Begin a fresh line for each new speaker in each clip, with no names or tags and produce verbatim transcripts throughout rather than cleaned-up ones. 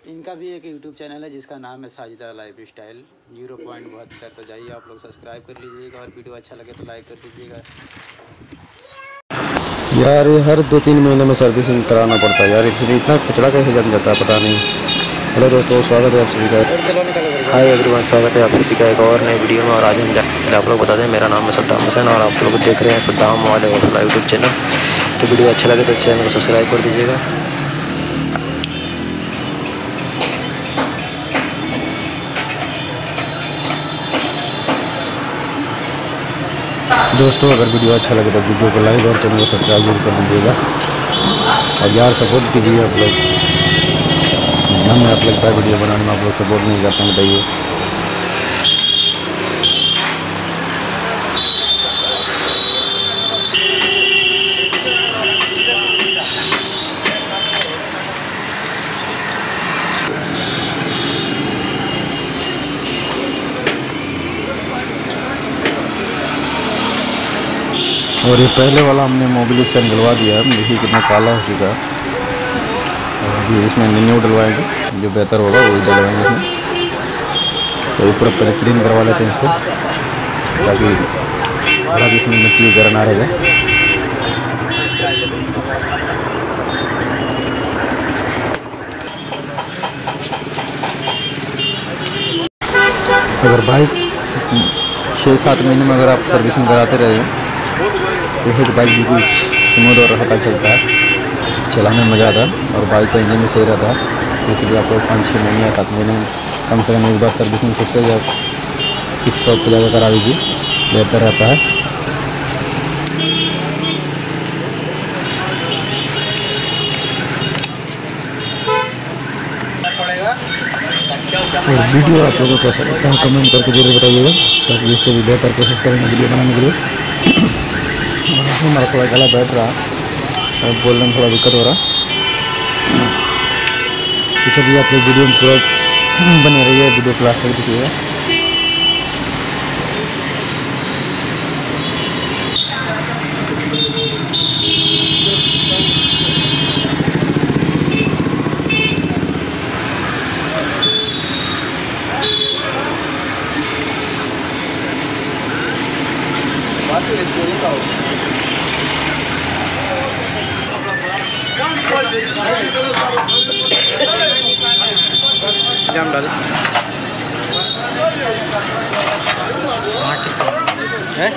इनका भी एक यूट्यूब चैनल है जिसका नाम है Sajida lifestyle zero point बहत्तर। तो जाइए आप लोग सब्सक्राइब कर लीजिएगा और वीडियो अच्छा लगे तो लाइक कर दीजिएगा।
यार ये हर दो तीन महीने में सर्विसिंग कराना पड़ता है यार, इसलिए इतना कचरा कैसे जम जाता है पता नहीं। हेलो दोस्तों, स्वागत है आप सभी का। हाय एवरीवन, स्वागत है आप सभी का एक और नए वीडियो में। और आज हम आप लोग बता दें, मेरा नाम है सद्दाम हुसैन और आप लोग देख रहे हैं सद्दाम वाले हौसला यूट्यूब चैनल। तो वीडियो अच्छा लगे तो चैनल को सब्सक्राइब कर दीजिएगा। दोस्तों अगर वीडियो अच्छा लगे तो वीडियो को लाइक और चैनल को सब्सक्राइब जरूर कर दीजिएगा। और यार सपोर्ट कीजिए आप लोग, हमें आप लगता है वीडियो बनाने में आप लोग सपोर्ट नहीं करते हैं, बताइए। और ये पहले वाला हमने मोबिल इसका निकलवा दिया है, देखिए कितना काला हो चुका है। और अभी इसमें न्यू डलवाएंगे, जो बेहतर होगा वही डलवाएंगे इसमें। तो ऊपर पहले क्लीन करवा लेते हैं इसको, ताकि थोड़ा भी इसमें मिट्टी वगैरह ना रहेगा। अगर बाइक छः सात महीने में अगर आप सर्विसिंग कराते रहे तो फिर बाइक बिल्कुल स्मूथ और हल्का चलता है, चलाने में मज़ा आता है और बाइक का इंजन भी सही रहता है। इसलिए आपको पाँच छः महीने या सात महीने में कम से कम एक बार सर्विसिंग खुद से या किसी शॉप पर जाकर करा लीजिए, बेहतर रहता है। और वीडियो आप लोगों को कैसा लगता है कमेंट करके जरूर बताइएगा, ताकि इससे भी बेहतर कोशिश करेंगे वीडियो बनाने के लिए। हमारा थोड़ा गला बैठ रहा और बोलने में थोड़ा दिक्कत हो रहा, तो चलिए आप लोग वीडियो में पूरा बने रहिए, वीडियो को लास्ट तक देखिएगा।
जाम डाल है।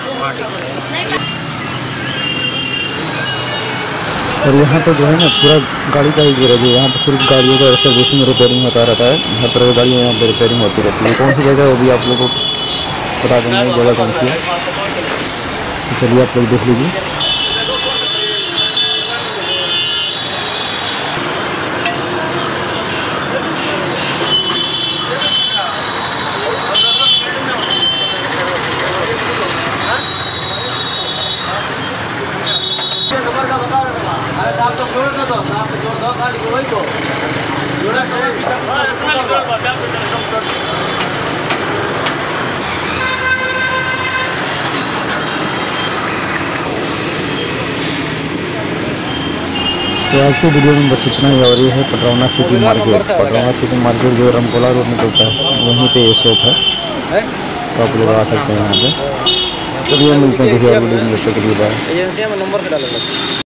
और यहाँ पर जो है ना पूरा गाड़ी का ही गैरेज है, यहाँ पर सिर्फ गाड़ियों का सर्विसिंग रिपेयरिंग होता रहता है। हर तरह की गाड़ियाँ यहाँ पर रिपेयरिंग होती रहती है। कौन सी जगह है वो भी आप लोगों को बता देंगे जगह कौन सी है, तो चलिए आप लोग देख लीजिए। तो आज के वीडियो में बस इतना ही। और ये है Padrauna city market. Padrauna city market जो रमकोला रोड में चलता है, वहीं पे ये शॉप है, तो आप लोग आ सकते हैं यहाँ पे। चलिए मिलते हैं किसी और वीडियो में, जैसे कि बाय।
एजेंसी में नंबर डालेंगे।